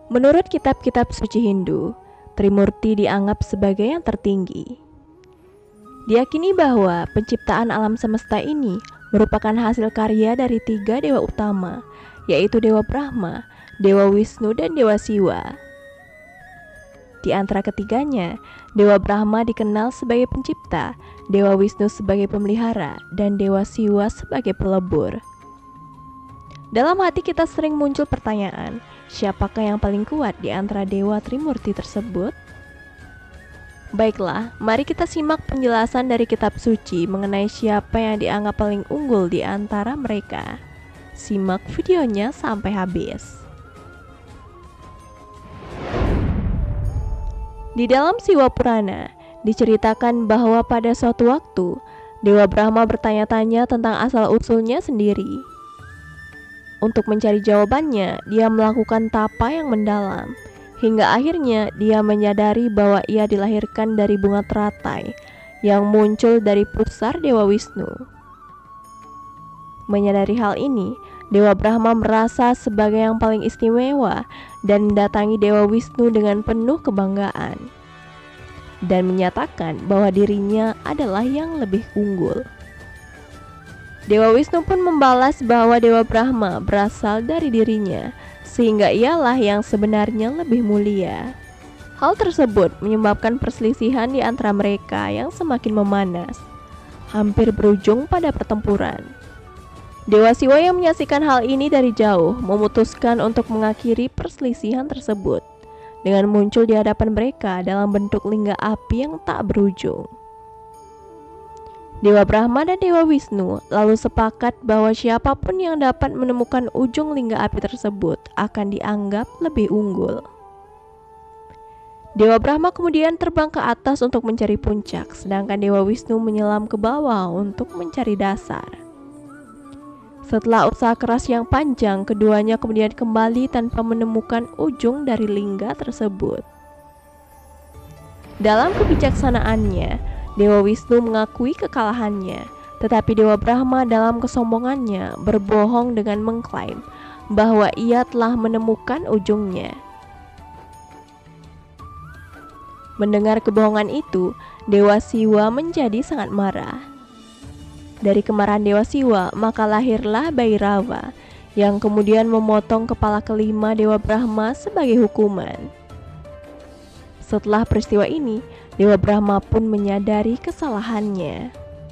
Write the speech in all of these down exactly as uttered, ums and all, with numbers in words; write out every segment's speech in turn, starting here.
Menurut kitab-kitab suci Hindu, Trimurti dianggap sebagai yang tertinggi. Diyakini bahwa penciptaan alam semesta ini merupakan hasil karya dari tiga dewa utama, yaitu Dewa Brahma, Dewa Wisnu, dan Dewa Siwa. Di antara ketiganya, Dewa Brahma dikenal sebagai pencipta, Dewa Wisnu sebagai pemelihara, dan Dewa Siwa sebagai pelebur. Dalam hati kita sering muncul pertanyaan, siapakah yang paling kuat di antara Dewa Trimurti tersebut? Baiklah, mari kita simak penjelasan dari kitab suci mengenai siapa yang dianggap paling unggul di antara mereka. Simak videonya sampai habis. Di dalam Siwa Purana, diceritakan bahwa pada suatu waktu, Dewa Brahma bertanya-tanya tentang asal-usulnya sendiri. Untuk mencari jawabannya, dia melakukan tapa yang mendalam. Hingga akhirnya dia menyadari bahwa ia dilahirkan dari bunga teratai yang muncul dari pusar Dewa Wisnu. Menyadari hal ini, Dewa Brahma merasa sebagai yang paling istimewa dan mendatangi Dewa Wisnu dengan penuh kebanggaan dan menyatakan bahwa dirinya adalah yang lebih unggul. Dewa Wisnu pun membalas bahwa Dewa Brahma berasal dari dirinya, sehingga ialah yang sebenarnya lebih mulia. Hal tersebut menyebabkan perselisihan di antara mereka yang semakin memanas, hampir berujung pada pertempuran. Dewa Siwa yang menyaksikan hal ini dari jauh memutuskan untuk mengakhiri perselisihan tersebut dengan muncul di hadapan mereka dalam bentuk lingga api yang tak berujung. Dewa Brahma dan Dewa Wisnu lalu sepakat bahwa siapapun yang dapat menemukan ujung lingga api tersebut akan dianggap lebih unggul. Dewa Brahma kemudian terbang ke atas untuk mencari puncak, sedangkan Dewa Wisnu menyelam ke bawah untuk mencari dasar. Setelah usaha keras yang panjang, keduanya kemudian kembali tanpa menemukan ujung dari lingga tersebut. Dalam kebijaksanaannya, Dewa Wisnu mengakui kekalahannya, tetapi Dewa Brahma dalam kesombongannya berbohong dengan mengklaim bahwa ia telah menemukan ujungnya. Mendengar kebohongan itu, Dewa Siwa menjadi sangat marah. Dari kemarahan Dewa Siwa, maka lahirlah Bhairava yang kemudian memotong kepala kelima Dewa Brahma sebagai hukuman. Setelah peristiwa ini, Dewa Brahma pun menyadari kesalahannya.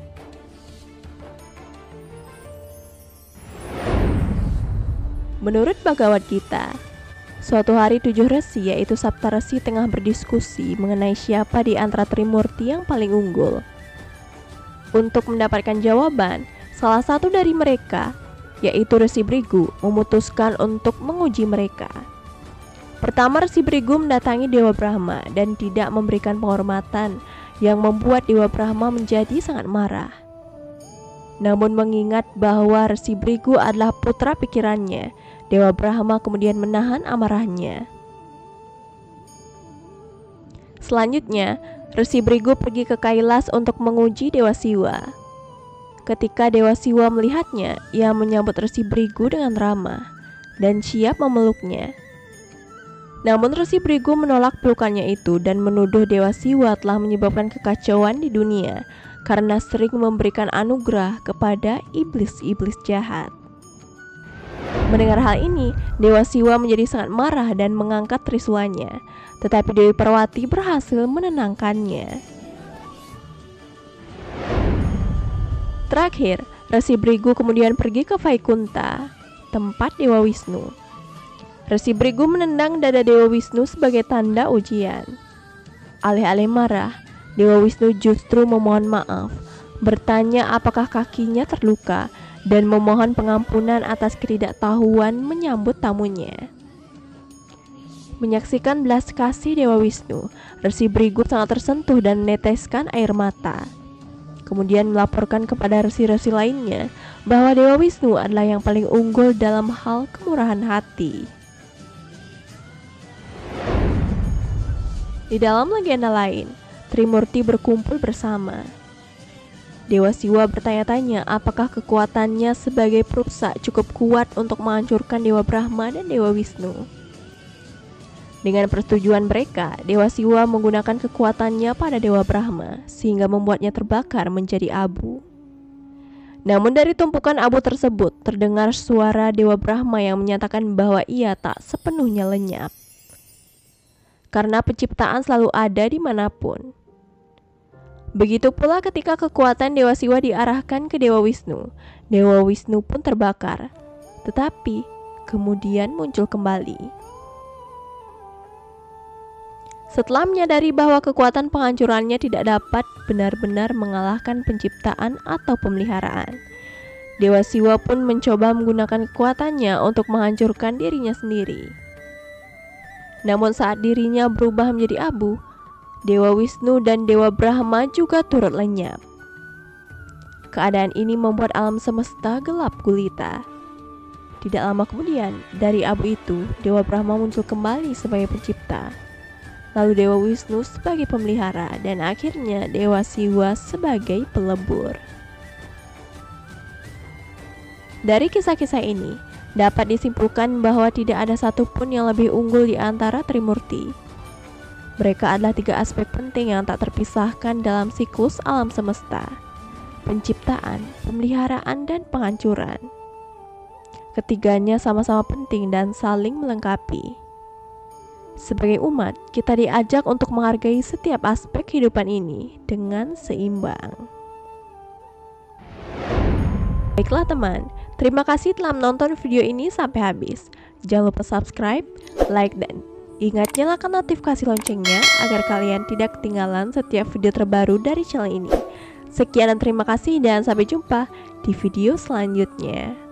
Menurut Bhagavad Gita, suatu hari tujuh resi yaitu Saptarsi tengah berdiskusi mengenai siapa di antara Trimurti yang paling unggul. Untuk mendapatkan jawaban, salah satu dari mereka, yaitu Resi Brigu, memutuskan untuk menguji mereka. Pertama, Resi Brigu mendatangi Dewa Brahma dan tidak memberikan penghormatan yang membuat Dewa Brahma menjadi sangat marah. Namun mengingat bahwa Resi Brigu adalah putra pikirannya, Dewa Brahma kemudian menahan amarahnya. Selanjutnya, Resi Brigu pergi ke Kailas untuk menguji Dewa Siwa. Ketika Dewa Siwa melihatnya, ia menyambut Resi Brigu dengan ramah dan siap memeluknya. Namun Resi Brigu menolak pelukannya itu dan menuduh Dewa Siwa telah menyebabkan kekacauan di dunia karena sering memberikan anugerah kepada iblis-iblis jahat. Mendengar hal ini, Dewa Siwa menjadi sangat marah dan mengangkat trisulanya, tetapi Dewi Parwati berhasil menenangkannya. Terakhir, Resi Brigu kemudian pergi ke Vaikunta, tempat Dewa Wisnu. Resi Brigu menendang dada Dewa Wisnu sebagai tanda ujian. Alih-alih marah, Dewa Wisnu justru memohon maaf, bertanya apakah kakinya terluka, dan memohon pengampunan atas ketidaktahuan menyambut tamunya. Menyaksikan belas kasih Dewa Wisnu, Resi Brigu sangat tersentuh dan meneteskan air mata. Kemudian melaporkan kepada resi-resi lainnya bahwa Dewa Wisnu adalah yang paling unggul dalam hal kemurahan hati. Di dalam legenda lain, Trimurti berkumpul bersama. Dewa Siwa bertanya-tanya apakah kekuatannya sebagai perusak cukup kuat untuk menghancurkan Dewa Brahma dan Dewa Wisnu. Dengan persetujuan mereka, Dewa Siwa menggunakan kekuatannya pada Dewa Brahma sehingga membuatnya terbakar menjadi abu. Namun dari tumpukan abu tersebut terdengar suara Dewa Brahma yang menyatakan bahwa ia tak sepenuhnya lenyap. Karena penciptaan selalu ada dimanapun. Begitu pula ketika kekuatan Dewa Siwa diarahkan ke Dewa Wisnu, Dewa Wisnu pun terbakar, tetapi kemudian muncul kembali. Setelah menyadari bahwa kekuatan penghancurannya tidak dapat benar-benar mengalahkan penciptaan atau pemeliharaan, Dewa Siwa pun mencoba menggunakan kekuatannya untuk menghancurkan dirinya sendiri. Namun saat dirinya berubah menjadi abu, Dewa Wisnu dan Dewa Brahma juga turut lenyap. Keadaan ini membuat alam semesta gelap gulita. Tidak lama kemudian, dari abu itu, Dewa Brahma muncul kembali sebagai pencipta. Lalu Dewa Wisnu sebagai pemelihara, dan akhirnya Dewa Siwa sebagai pelebur. Dari kisah-kisah ini, dapat disimpulkan bahwa tidak ada satupun yang lebih unggul di antara Trimurti. Mereka adalah tiga aspek penting yang tak terpisahkan dalam siklus alam semesta: penciptaan, pemeliharaan, dan penghancuran. Ketiganya sama-sama penting dan saling melengkapi. Sebagai umat, kita diajak untuk menghargai setiap aspek kehidupan ini dengan seimbang. Baiklah teman, terima kasih telah menonton video ini sampai habis. Jangan lupa subscribe, like, dan ingat nyalakan notifikasi loncengnya agar kalian tidak ketinggalan setiap video terbaru dari channel ini. Sekian dan terima kasih, dan sampai jumpa di video selanjutnya.